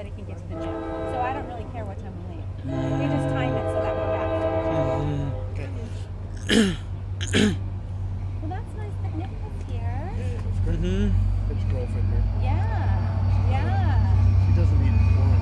that he can get to the gym. So I don't really care what time we leave. We just time it so that we're back for the gym. Well, that's nice that Nick was here. His girlfriend here. Yeah. She doesn't need it.